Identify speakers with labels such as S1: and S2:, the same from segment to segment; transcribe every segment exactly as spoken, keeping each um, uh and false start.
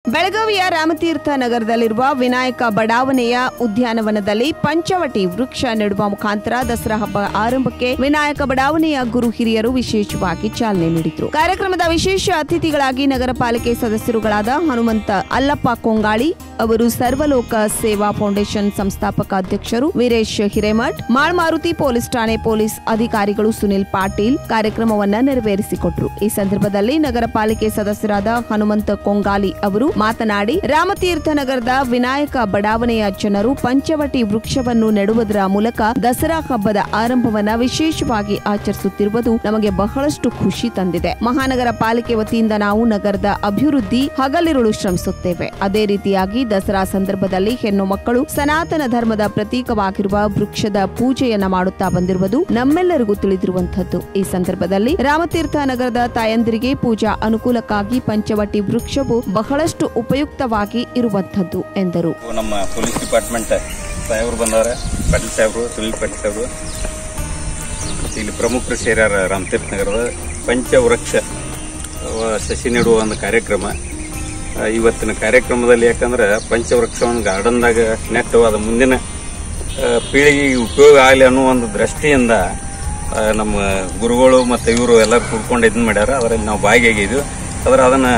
S1: ಬೆಳಗಾವಿಯ ರಾಮತೀರ್ಥ ನಗರದಲ್ಲಿರುವ ವಿನಾಯಕ ಬಡಾವಣೆಯ ಉದ್ಯಾನವನದಲ್ಲಿ ಪಂಚವಟಿ ವೃಕ್ಷ ನೆಡುವ ಮುಖಾಂತರ ದಸರಾ ಹಬ್ಬ ಆರಂಭಕ್ಕೆ ವಿನಾಯಕ ಬಡಾವಣೆಯ ಗುರು ಹಿರಿಯರು ವಿಶೇಷವಾಗಿ ಚಾಲನೆ ನೀಡಿದರು. ಕಾರ್ಯಕ್ರಮದ ವಿಶೇಷ ಅತಿಥಿಗಳಾಗಿ ನಗರ ಪಾಲಿಕೆ ಸದಸ್ಯರುಗಳಾದ ಹನುಮಂತ ಅಲ್ಲಪ್ಪ ಕೊಂಗಾಳಿ ಅವರು, ಸರ್ವಲೋಕ ಸೇವಾ ಫೌಂಡೇಶನ್ ಸಂಸ್ಥಾಪಕ ಅಧ್ಯಕ್ಷರು ವೀರೇಶ್ ಹಿರೇಮಠ್, ಮಾಳ್ಮಾರುತಿ ಪೊಲೀಸ್ ಠಾಣೆ ಪೊಲೀಸ್ ಅಧಿಕಾರಿಗಳು ಸುನಿಲ್ ಪಾಟೀಲ್ ಕಾರ್ಯಕ್ರಮವನ್ನ ನೆರವೇರಿಸಿಕೊಟ್ಟರು. ಈ ಸಂದರ್ಭದಲ್ಲಿ ನಗರ ಪಾಲಿಕೆ ಸದಸ್ಯರಾದ ಹನುಮಂತ ಕೊಂಗಾಲಿ ಅವರು ಮಾತನಾಡಿ, ರಾಮತೀರ್ಥ ನಗರದ ವಿನಾಯಕ ಬಡಾವಣೆಯ ಜನರು ಪಂಚವಟಿ ವೃಕ್ಷವನ್ನು ನೆಡುವುದರ ಮೂಲಕ ದಸರಾ ಹಬ್ಬದ ಆರಂಭವನ್ನ ವಿಶೇಷವಾಗಿ ಆಚರಿಸುತ್ತಿರುವುದು ನಮಗೆ ಬಹಳಷ್ಟು ಖುಷಿ ತಂದಿದೆ. ಮಹಾನಗರ ಪಾಲಿಕೆ ವತಿಯಿಂದ ನಾವು ನಗರದ ಅಭಿವೃದ್ಧಿ ಹಗಲಿರುಳು ಶ್ರಮಿಸುತ್ತೇವೆ. ಅದೇ ರೀತಿಯಾಗಿ ದಸರಾ ಸಂದರ್ಭದಲ್ಲಿ ಹೆಣ್ಣು ಮಕ್ಕಳು ಸನಾತನ ಧರ್ಮದ ಪ್ರತೀಕವಾಗಿರುವ ವೃಕ್ಷದ ಪೂಜೆಯನ್ನ ಮಾಡುತ್ತಾ ಬಂದಿರುವುದು ನಮ್ಮೆಲ್ಲರಿಗೂ ತಿಳಿದಿರುವಂತಹದ್ದು. ಈ ಸಂದರ್ಭದಲ್ಲಿ ರಾಮತೀರ್ಥ ನಗರದ ತಾಯಂದಿರಿಗೆ ಪೂಜಾ ಅನುಕೂಲಕ್ಕಾಗಿ ಪಂಚವಟಿ ವೃಕ್ಷವು ಬಹಳಷ್ಟು ಉಪಯುಕ್ತವಾಗಿ ಇರುವಂತಹದ್ದು ಎಂದರು.
S2: ನಮ್ಮ ಪೊಲೀಸ್ ಡಿಪಾರ್ಟ್ಮೆಂಟ್ ಸಾಹೇಬರು ಬಂದವರ, ಪಾಟೀಲ್ ಸಾಹೇಬರು, ಸುನಿಲ್ ಪಾಟೀಲ್ ಸಾಹೇಬರು, ಇಲ್ಲಿ ಪ್ರಮುಖರು ಸೇರ್ಯಾರ. ರಾಮತೀರ್ಥ ನಗರದ ಪಂಚವೃಕ್ಷ ಸಸಿ ನೆಡುವ ಒಂದು ಕಾರ್ಯಕ್ರಮ ಇವತ್ತಿನ ಕಾರ್ಯಕ್ರಮದಲ್ಲಿ. ಯಾಕಂದ್ರೆ ಪಂಚವೃಕ್ಷವನ್ನು ಗಾರ್ಡನ್ದಾಗ ನೆಟ್ಟು ಅದು ಮುಂದಿನ ಪೀಳಿಗೆಗೆ ಉಪಯೋಗ ಆಗಲಿ ಅನ್ನೋ ಒಂದು ದೃಷ್ಟಿಯಿಂದ ನಮ್ಮ ಗುರುಗಳು ಮತ್ತು ಇವರು ಎಲ್ಲರೂ ಕೂಡ್ಕೊಂಡು ಇದನ್ನ ಮಾಡ್ಯಾರ. ಅದರಲ್ಲಿ ನಾವು ಭಾಗಿಯಾಗಿದ್ವಿ. ಆದ್ರೆ ಅದನ್ನ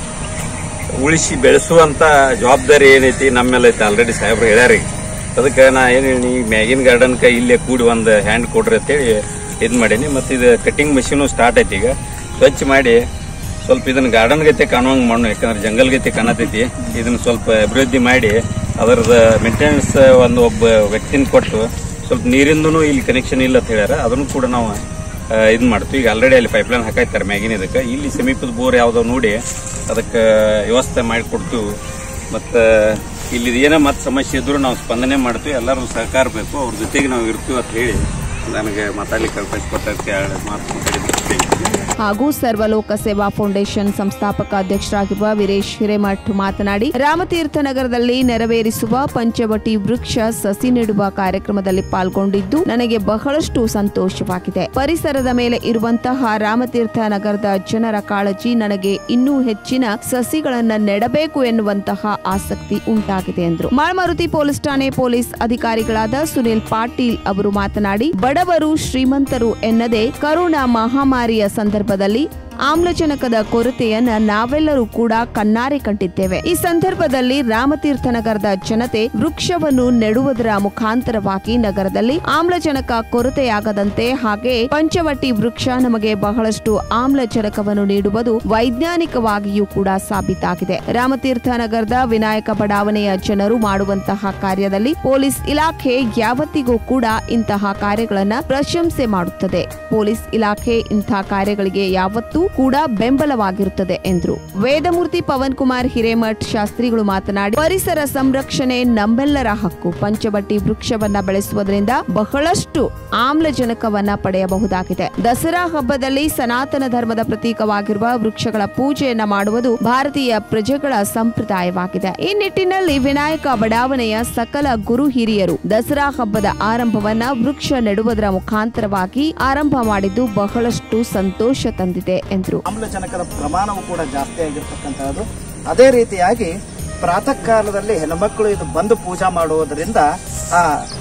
S2: ಉಳಿಸಿ ಬೆಳೆಸುವಂತ ಜವಾಬ್ದಾರಿ ಏನೈತಿ ನಮ್ಮೆಲ್ಲ ಐತಿ. ಆಲ್ರೆಡಿ ಸಾಹೇಬ್ರು ಹೇಳ್ಯಾರಿ. ಅದಕ್ಕೆ ನಾ ಏನು ಹೇಳಿ, ಮ್ಯಾಗಿನ್ ಗಾರ್ಡನ್ಕ ಇಲ್ಲೇ ಕೂಡಿ ಒಂದು ಹ್ಯಾಂಡ್ ಕೊಡ್ರಿ ಅಂತೇಳಿ ಇದು ಮಾಡೀನಿ. ಮತ್ತು ಇದು ಕಟಿಂಗ್ ಮಷೀನು ಸ್ಟಾರ್ಟ್ ಐತಿ. ಈಗ ಸ್ವಚ್ಛ ಮಾಡಿ ಸ್ವಲ್ಪ ಇದನ್ನ ಗಾರ್ಡನ್ ಗತೆ ಕಾಣುವಂಗ ಮಾಡೋಣ. ಯಾಕಂದ್ರೆ ಜಂಗಲ್ ಗತೆ ಕಾಣತೈತಿ. ಇದನ್ನ ಸ್ವಲ್ಪ ಅಭಿವೃದ್ಧಿ ಮಾಡಿ ಅದರದ ಮೇಂಟೆನೆನ್ಸ್ ಒಂದು ಒಬ್ಬ ವ್ಯಕ್ತಿನ ಕೊಟ್ಟು, ಸ್ವಲ್ಪ ನೀರಿಂದೂ ಇಲ್ಲಿ ಕನೆಕ್ಷನ್ ಇಲ್ಲ ಅಂತ ಹೇಳ್ಯಾರ. ಅದನ್ನು ಕೂಡ ನಾವು ಇದು ಮಾಡ್ತೀವಿ. ಈಗ ಆಲ್ರೆಡಿ ಅಲ್ಲಿ ಪೈಪ್ಲೈನ್ ಹಾಕಾಯ್ತಾರೆ ಮ್ಯಾಗಿನ. ಇದಕ್ಕೆ ಇಲ್ಲಿ ಸಮೀಪದ ಬೋರ್ ಯಾವ್ದೋ ನೋಡಿ ಅದಕ್ಕೆ ವ್ಯವಸ್ಥೆ ಮಾಡಿಕೊಡ್ತೀವಿ. ಮತ್ತು ಇಲ್ಲಿ ಏನೋ ಮತ್ತೆ ಸಮಸ್ಯೆ ಇದ್ರೂ ನಾವು ಸ್ಪಂದನೆ ಮಾಡ್ತೀವಿ. ಎಲ್ಲರೂ ಸಹಕಾರ ಬೇಕು, ಅವ್ರ ಜೊತೆಗೆ ನಾವು ಇರ್ತೀವಿ ಅಂತ ಹೇಳಿ ನನಗೆ ಮಾತಾಡ್ಲಿಕ್ಕೆ ಅವಕಾಶ ಕೊಟ್ಟಕ್ಕೆ ಮಾತು ಮಾತಾಡಿದ್ದೆ.
S1: ಹಾಗೂ ಸರ್ವಲೋಕ ಸೇವಾ ಫೌಂಡೇಶನ್ ಸಂಸ್ಥಾಪಕ ಅಧ್ಯಕ್ಷರಾಗಿರುವ ವೀರೇಶ್ ಹಿರೇಮಠ್ ಮಾತನಾಡಿ, ರಾಮತೀರ್ಥ ನಗರದಲ್ಲಿ ನೆರವೇರಿಸುವ ಪಂಚವಟಿ ವೃಕ್ಷ ಸಸಿ ನೆಡುವ ಕಾರ್ಯಕ್ರಮದಲ್ಲಿ ಪಾಲ್ಗೊಂಡಿದ್ದು ನನಗೆ ಬಹಳಷ್ಟು ಸಂತೋಷವಾಗಿದೆ. ಪರಿಸರದ ಮೇಲೆ ಇರುವಂತಹ ರಾಮತೀರ್ಥ ನಗರದ ಜನರ ಕಾಳಜಿ ನನಗೆ ಇನ್ನೂ ಹೆಚ್ಚಿನ ಸಸಿಗಳನ್ನ ನೆಡಬೇಕು ಎನ್ನುವಂತಹ ಆಸಕ್ತಿ ಉಂಟಾಗಿದೆ ಎಂದರು. ಮಾಳ್ಮಾರುತಿ ಪೊಲೀಸ್ ಠಾಣೆ ಪೊಲೀಸ್ ಅಧಿಕಾರಿಗಳಾದ ಸುನಿಲ್ ಪಾಟೀಲ್ ಅವರು ಮಾತನಾಡಿ, ಬಡವರು ಶ್ರೀಮಂತರು ಎನ್ನದೇ ಕರೋನಾ ಮಹಾಮಾರಿಯ ಸಂದರ್ಭದಲ್ಲಿ ಆಮ್ಲಜನಕದ ಕೊರತೆಯನ್ನ ನಾವೆಲ್ಲರೂ ಕೂಡ ಕಣ್ಣಾರೆ ಕಂಡಿದ್ದೇವೆ. ಈ ಸಂದರ್ಭದಲ್ಲಿ ರಾಮತೀರ್ಥ ನಗರದ ಜನತೆ ವೃಕ್ಷವನ್ನು ನೆಡುವುದರ ಮುಖಾಂತರವಾಗಿ ನಗರದಲ್ಲಿ ಆಮ್ಲಜನಕ ಕೊರತೆಯಾಗದಂತೆ, ಹಾಗೆ ಪಂಚವಟಿ ವೃಕ್ಷ ನಮಗೆ ಬಹಳಷ್ಟು ಆಮ್ಲಜನಕವನ್ನು ನೀಡುವುದು ವೈಜ್ಞಾನಿಕವಾಗಿಯೂ ಕೂಡ ಸಾಬೀತಾಗಿದೆ. ರಾಮತೀರ್ಥ ನಗರದ ವಿನಾಯಕ ಬಡಾವಣೆಯ ಜನರು ಮಾಡುವಂತಹ ಕಾರ್ಯದಲ್ಲಿ ಪೊಲೀಸ್ ಇಲಾಖೆ ಯಾವತ್ತಿಗೂ ಕೂಡ ಇಂತಹ ಕಾರ್ಯಗಳನ್ನ ಪ್ರಶಂಸೆ ಮಾಡುತ್ತದೆ. ಪೊಲೀಸ್ ಇಲಾಖೆ ಇಂತಹ ಕಾರ್ಯಗಳಿಗೆ ಯಾವತ್ತೂ ಕೂಡ ಬೆಂಬಲವಾಗಿರುತ್ತದೆ ಎಂದರು. ವೇದಮೂರ್ತಿ ಪವನ್ ಕುಮಾರ್ ಹಿರೇಮಠ್ ಶಾಸ್ತ್ರಿಗಳು ಮಾತನಾಡಿ, ಪರಿಸರ ಸಂರಕ್ಷಣೆ ನಮ್ಮೆಲ್ಲರ ಹಕ್ಕು. ಪಂಚವಟಿ ವೃಕ್ಷವನ್ನ ಬೆಳೆಸುವುದರಿಂದ ಬಹಳಷ್ಟು ಆಮ್ಲಜನಕವನ್ನ ಪಡೆಯಬಹುದಾಗಿದೆ. ದಸರಾ ಹಬ್ಬದಲ್ಲಿ ಸನಾತನ ಧರ್ಮದ ಪ್ರತೀಕವಾಗಿರುವ ವೃಕ್ಷಗಳ ಪೂಜೆಯನ್ನ ಮಾಡುವುದು ಭಾರತೀಯ ಪ್ರಜೆಗಳ ಸಂಪ್ರದಾಯವಾಗಿದೆ. ಈ ನಿಟ್ಟಿನಲ್ಲಿ ವಿನಾಯಕ ಬಡಾವಣೆಯ ಸಕಲ ಗುರು ಹಿರಿಯರು ದಸರಾ ಹಬ್ಬದ ಆರಂಭವನ್ನ ವೃಕ್ಷ ನೆಡುವುದರ ಮುಖಾಂತರವಾಗಿ ಆರಂಭ ಮಾಡಿದ್ದು ಬಹಳಷ್ಟು ಸಂತೋಷ ತಂದಿದೆ ಎಂದರು.
S3: ಆಮ್ಲಜನಕದ ಪ್ರಮಾಣವು ಕೂಡ ಜಾಸ್ತಿ ಆಗಿರ್ತಕ್ಕಂಥದ್ದು. ಅದೇ ರೀತಿಯಾಗಿ ಪ್ರಾತಃ ಕಾಲದಲ್ಲಿ ಹೆಣ್ಮಕ್ಳು ಇದು ಬಂದು ಪೂಜಾ ಮಾಡುವುದರಿಂದ ಆ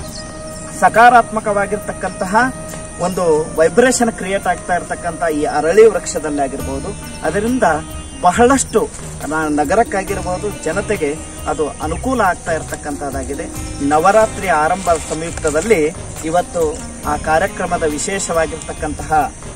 S3: ಸಕಾರಾತ್ಮಕವಾಗಿರ್ತಕ್ಕಂತಹ ಒಂದು ವೈಬ್ರೇಷನ್ ಕ್ರಿಯೇಟ್ ಆಗ್ತಾ ಇರತಕ್ಕಂತ ಈ ಅರಳಿ ವೃಕ್ಷದಲ್ಲಿ ಆಗಿರ್ಬೋದು, ಅದರಿಂದ ಬಹಳಷ್ಟು ನಗರಕ್ಕಾಗಿರ್ಬೋದು ಜನತೆಗೆ ಅದು ಅನುಕೂಲ ಆಗ್ತಾ ಇರತಕ್ಕಂಥದ್ದಾಗಿದೆ. ನವರಾತ್ರಿ ಆರಂಭ ಸಂಯುಕ್ತದಲ್ಲಿ ಇವತ್ತು ಆ ಕಾರ್ಯಕ್ರಮದ ವಿಶೇಷವಾಗಿರ್ತಕ್ಕಂತಹ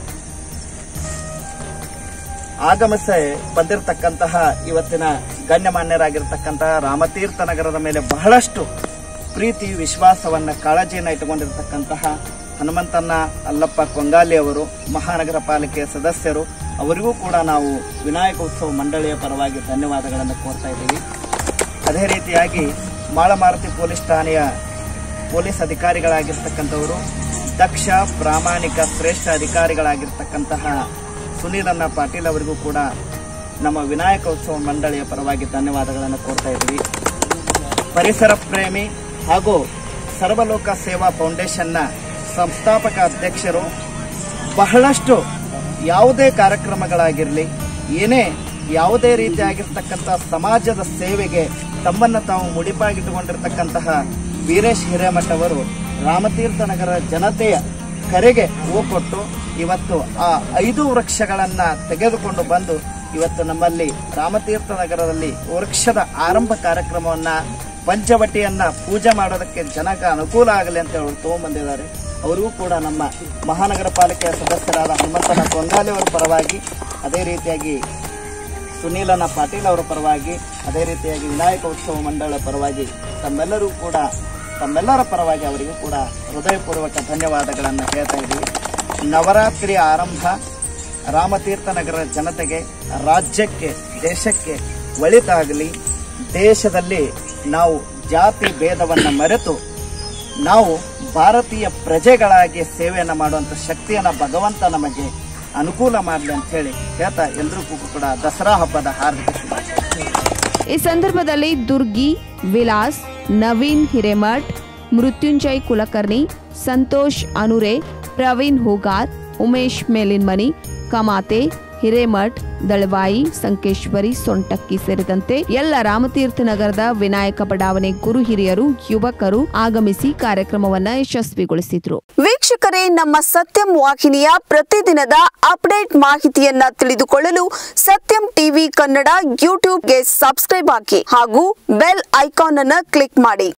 S3: ಆಗಮಿಸಿ ಬಂದಿರತಕ್ಕಂತಹ ಇವತ್ತಿನ ಗಣ್ಯಮಾನ್ಯರಾಗಿರ್ತಕ್ಕಂತಹ ರಾಮತೀರ್ಥ ನಗರದ ಮೇಲೆ ಬಹಳಷ್ಟು ಪ್ರೀತಿ, ವಿಶ್ವಾಸವನ್ನ, ಕಾಳಜಿಯನ್ನ ಇಟ್ಟುಕೊಂಡಿರ್ತಕ್ಕಂತಹ ಹನುಮಂತಣ್ಣ ಅಲ್ಲಪ್ಪ ಕೊಂಗಾಲಿ ಅವರು, ಮಹಾನಗರ ಪಾಲಿಕೆಯ ಸದಸ್ಯರು, ಅವರಿಗೂ ಕೂಡ ನಾವು ವಿನಾಯಕ ಉತ್ಸವ ಮಂಡಳಿಯ ಪರವಾಗಿ ಧನ್ಯವಾದಗಳನ್ನು ಕೋರ್ತಾ ಇದ್ದೀವಿ. ಅದೇ ರೀತಿಯಾಗಿ ಮಾಳಮಾರುತಿ ಪೊಲೀಸ್ ಠಾಣೆಯ ಪೊಲೀಸ್ ಅಧಿಕಾರಿಗಳಾಗಿರ್ತಕ್ಕಂಥವರು, ದಕ್ಷ, ಪ್ರಾಮಾಣಿಕ, ಶ್ರೇಷ್ಠ ಅಧಿಕಾರಿಗಳಾಗಿರ್ತಕ್ಕಂತಹ ಸುನೀಲಣ್ಣ ಪಾಟೀಲ್ ಅವರಿಗೂ ಕೂಡ ನಮ್ಮ ವಿನಾಯಕ ಉತ್ಸವ ಮಂಡಳಿಯ ಪರವಾಗಿ ಧನ್ಯವಾದಗಳನ್ನು ಕೋರ್ತಾ ಇದ್ದೀವಿ. ಪರಿಸರ ಪ್ರೇಮಿ ಹಾಗೂ ಸರ್ವಲೋಕ ಸೇವಾ ಫೌಂಡೇಶನ್ನ ಸಂಸ್ಥಾಪಕ ಅಧ್ಯಕ್ಷರು, ಬಹಳಷ್ಟು ಯಾವುದೇ ಕಾರ್ಯಕ್ರಮಗಳಾಗಿರಲಿ, ಏನೇ ಯಾವುದೇ ರೀತಿಯಾಗಿರ್ತಕ್ಕಂಥ ಸಮಾಜದ ಸೇವೆಗೆ ತಮ್ಮನ್ನು ತಾವು ಮುಡಿಪಾಗಿಟ್ಟುಕೊಂಡಿರ್ತಕ್ಕಂತಹ ವೀರೇಶ್ ಹಿರೇಮಠ ಅವರು ರಾಮತೀರ್ಥ ನಗರ ಜನತೆಯ ಕರೆಗೆ ಹೂ ಕೊಟ್ಟು ಇವತ್ತು ಆ ಐದು ವೃಕ್ಷಗಳನ್ನ ತೆಗೆದುಕೊಂಡು ಬಂದು ಇವತ್ತು ನಮ್ಮಲ್ಲಿ ರಾಮತೀರ್ಥ ನಗರದಲ್ಲಿ ವೃಕ್ಷದ ಆರಂಭ ಕಾರ್ಯಕ್ರಮವನ್ನ ಪಂಚವಟಿಯನ್ನ ಪೂಜೆ ಮಾಡೋದಕ್ಕೆ ಜನಕ್ಕೆ ಅನುಕೂಲ ಆಗಲಿ ಅಂತ ಹೇಳಿ ತಗೊಂಡ್ಬಂದಿದ್ದಾರೆ. ಅವರಿಗೂ ಕೂಡ ನಮ್ಮ ಮಹಾನಗರ ಪಾಲಿಕೆಯ ಸದಸ್ಯರಾದ ಹನುಮಂತನ ಕೊಂಗಾಲಿ ಅವರ ಪರವಾಗಿ, ಅದೇ ರೀತಿಯಾಗಿ ಸುನೀಲನ ಪಾಟೀಲ್ ಅವರ ಪರವಾಗಿ, ಅದೇ ರೀತಿಯಾಗಿ ವಿನಾಯಕ ಉತ್ಸವ ಮಂಡಳ ಪರವಾಗಿ ತಮ್ಮೆಲ್ಲರೂ ಕೂಡ ತಮ್ಮೆಲ್ಲರ ಪರವಾಗಿ ಅವರಿಗೂ ಕೂಡ ಹೃದಯಪೂರ್ವಕ ಧನ್ಯವಾದಗಳನ್ನು ಹೇಳ್ತಾ ಇದ್ದೀವಿ. ನವರಾತ್ರಿ ಆರಂಭ ರಾಮತೀರ್ಥ ನಗರ ಜನತೆಗೆ, ರಾಜ್ಯಕ್ಕೆ, ದೇಶಕ್ಕೆ ಒಳಿತಾಗಲಿ. ದೇಶದಲ್ಲಿ ನಾವು ಜಾತಿ ಭೇದವನ್ನು ಮರೆತು ನಾವು ಭಾರತೀಯ ಪ್ರಜೆಗಳಾಗಿ ಸೇವೆಯನ್ನು ಮಾಡುವಂಥ ಶಕ್ತಿಯನ್ನು ಭಗವಂತ ನಮಗೆ ಅನುಕೂಲ ಮಾಡಲಿ ಅಂತ ಹೇಳಿ ಹೇಳ್ತಾ ಎಲ್ರಿಗೂ ಕೂಡ ದಸರಾ ಹಬ್ಬದ ಹಾರ್ದಿಕ ಶುಭಾಶಯ.
S1: ಈ ಸಂದರ್ಭದಲ್ಲಿ ದುರ್ಗಿ, ವಿಲಾಸ್, ನವೀನ್ ಹಿರೇಮಠ್, ಮೃತ್ಯುಂಜಯ್ ಕುಲಕರ್ಣಿ, ಸಂತೋಷ್ ಅನುರೆ, ಪ್ರವೀಣ್ ಹೂಗಾರ್, ಉಮೇಶ್ ಮೇಲಿನ್ಮನಿ, ಕಮಾತೆ, ಹಿರೇಮಠ್, ದಳವಾಯಿ, ಸಂಕೇಶ್ವರಿ, ಸೊಂಟಕ್ಕಿ ಸೇರಿದಂತೆ ಎಲ್ಲ ರಾಮತೀರ್ಥ ನಗರದ ವಿನಾಯಕ ಬಡಾವಣೆ ಗುರು ಹಿರಿಯರು, ಯುವಕರು ಆಗಮಿಸಿ ಕಾರ್ಯಕ್ರಮವನ್ನ ಯಶಸ್ವಿಗೊಳಿಸಿದ್ರು.
S4: ವೀಕ್ಷಕರೇ, ನಮ್ಮ ಸತ್ಯಂ ವಾಹಿನಿಯ ಪ್ರತಿದಿನದ ಅಪ್ಡೇಟ್ ಮಾಹಿತಿಯನ್ನ ತಿಳಿದುಕೊಳ್ಳಲು ಸತ್ಯಂ ಟಿವಿ ಕನ್ನಡ ಯೂಟ್ಯೂಬ್ಗೆ ಸಬ್ಸ್ಕ್ರೈಬ್ ಹಾಕಿ ಹಾಗೂ ಬೆಲ್ ಐಕಾನ್ ಅನ್ನು ಕ್ಲಿಕ್ ಮಾಡಿ.